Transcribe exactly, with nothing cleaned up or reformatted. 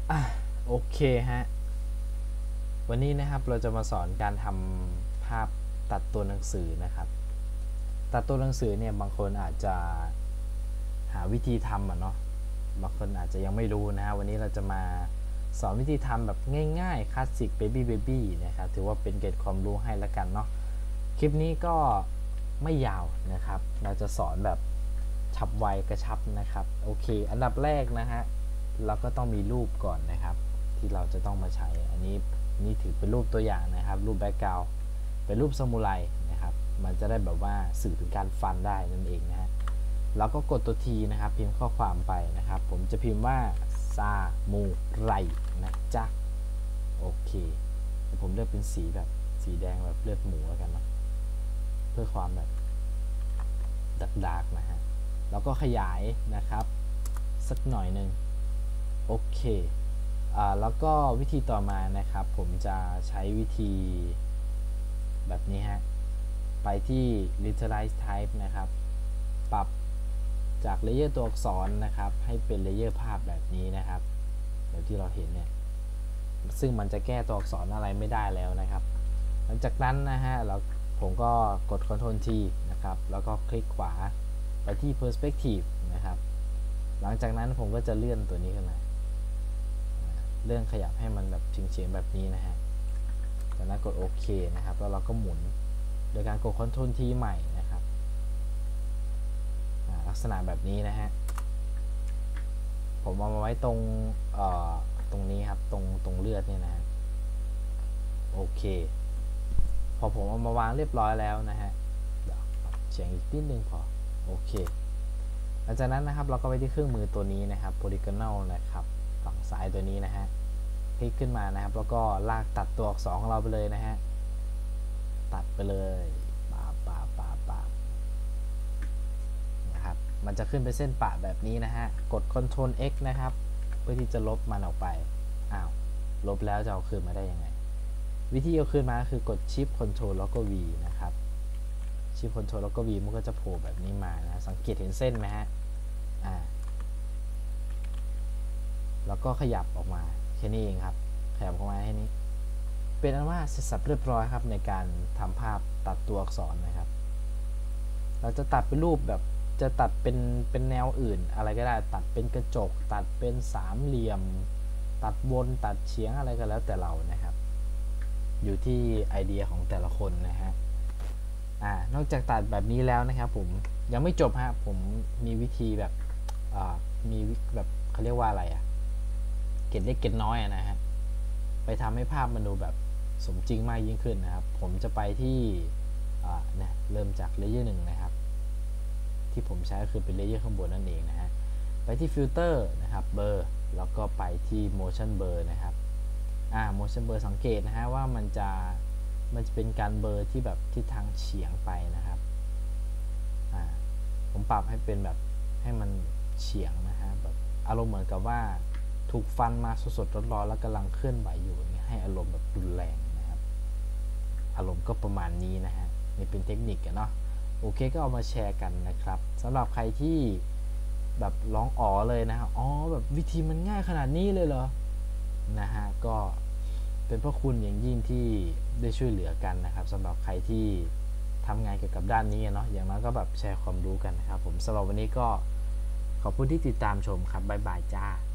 อ่ะโอเคฮะวันนี้นะครับเราจะมาสอนการทำภาพตัดตัวหนังสือนะครับตัดตัวหนังสือเนี่ยบางคนอาจจะหาวิธีทำอ่ะเนาะบางคนอาจจะยังไม่รู้นะฮะวันนี้เราจะมาสอนวิธีทำแบบง่ายๆคลาสสิกเบบี้เบบี้นะครับถือว่าเป็นเกร็ดความรู้ให้ละกันเนาะคลิปนี้ก็ไม่ยาวนะครับเราจะสอนแบบฉับไวกระชับนะครับโอเคอันดับแรกนะฮะเราก็ต้องมีรูปก่อนนะครับที่เราจะต้องมาใช้อันนี้นี่ถือเป็นรูปตัวอย่างนะครับรูปแบ็กกราวด์เป็นรูปซามูไรนะครับมันจะได้แบบว่าสื่อถึงการฟันได้นั่นเองนะฮะเราก็กดตัวทีนะครับพิมพ์ข้อความไปนะครับผมจะพิมพ์ว่าซามูไรนะจ๊ะโอเคผมเลือกเป็นสีแบบสีแดงแบบเลือดหมูแล้วกันเนาะเพื่อความแบบดักดักนะฮะแล้วก็ขยายนะครับสักหน่อยหนึ่งโอเคอ่าแล้วก็วิธีต่อมานะครับผมจะใช้วิธีแบบนี้ฮะไปที่ Literalize Type นะครับปรับจากเลเยอร์ตัวอักษรนะครับให้เป็นเลเยอร์ภาพแบบนี้นะครับแบบที่เราเห็นเนี่ยซึ่งมันจะแก้ตัวอักษรอะไรไม่ได้แล้วนะครับหลังจากนั้นนะฮะเราผมก็กด Ctrl T นะครับแล้วก็คลิกขวาไปที่ Perspective นะครับหลังจากนั้นผมก็จะเลื่อนตัวนี้ขึ้นมาเลื่อนขยับให้มันแบบเฉียงๆแบบนี้นะฮะจากนั้นกดโอเคนะครับแล้วเราก็หมุนโดยการกด Ctrl T ใหม่นะครับลักษณะแบบนี้นะฮะผมเอามาไว้ตรงตรงนี้ครับตรงตรงเลือดเนี่ยนะฮะโอเคพอผมเอามาวางเรียบร้อยแล้วนะฮะเฉียงอีกนิดนึงพอโอเคหลังจากนั้นนะครับเราก็ไปที่เครื่องมือตัวนี้นะครับ polygonal นะครับฝั่งซ้ายตัวนี้นะฮะคลิกขึ้นมานะครับแล้วก็ลากตัดตัวอักษรของเราไปเลยนะฮะตัดไปเลยปาปาปาปานะครับมันจะขึ้นเป็นเส้นปะแบบนี้นะฮะกด Ctrl X นะครับเพื่อที่จะลบมันออกไปอ้าวลบแล้วจะเอาคืนมาได้ยังไงวิธีเอาคืนมาคือกด Shift Ctrl แล้วก็ V นะครับ Shift Ctrl แล้วก็ V มันก็จะโผล่แบบนี้มานะสังเกตเห็นเส้นไหมฮะอ่าแล้วก็ขยับออกมาแค่นี้เองครับขยับออกมาแค่นี้เป็นอันว่าเสร็จสับเรียบร้อยครับในการทำภาพตัดตัวอักษรนะครับเราจะตัดเป็นรูปแบบจะตัดเป็นเป็นแนวอื่นอะไรก็ได้ตัดเป็นกระจกตัดเป็นสามเหลี่ยมตัดวนตัดเฉียงอะไรก็แล้วแต่เรานะครับอยู่ที่ไอเดียของแต่ละคนนะฮะอ่านอกจากตัดแบบนี้แล้วนะครับผมยังไม่จบฮะผมมีวิธีแบบอ่ามีแบบเขาเรียกว่าอะไรอะเกร็ดเล็กเกร็ดน้อยนะฮะไปทำให้ภาพมันดูแบบสมจริงมากยิ่งขึ้นนะครับผมจะไปที่เนี่ยเริ่มจากเลเยอร์หนึ่งนะครับที่ผมใช้ก็คือเป็นเลเยอร์ข้างบนนั่นเองนะฮะไปที่ฟิลเตอร์นะครับเบอร์แล้วก็ไปที่ motion blur นะครับอ่า motion blur สังเกตนะฮะว่ามันจะมันจะเป็นการเบลอที่แบบทิศทางเฉียงไปนะครับอ่าผมปรับให้เป็นแบบให้มันเฉียงนะฮะแบบอารมณ์เหมือนกับว่าถูกฟันมาสดๆร้อนๆแล้วกำลังเคลื่อนไหวอยู่นี่ให้อารมณ์แบบรุนแรงนะครับอารมณ์ก็ประมาณนี้นะฮะนี่เป็นเทคนิคกันเนาะโอเคก็เอามาแชร์กันนะครับสำหรับใครที่แบบร้องอ๋อเลยนะฮะอ๋อแบบวิธีมันง่ายขนาดนี้เลยเหรอนะฮะก็เป็นพระคุณอย่างยิ่งที่ได้ช่วยเหลือกันนะครับสำหรับใครที่ทำงานเกี่ยวกับด้านนี้เนาะอย่างน้อยก็แบบแชร์ความรู้กันนะครับผมสำหรับวันนี้ก็ขอบคุณที่ติดตามชมครับบ๊ายบายจ้า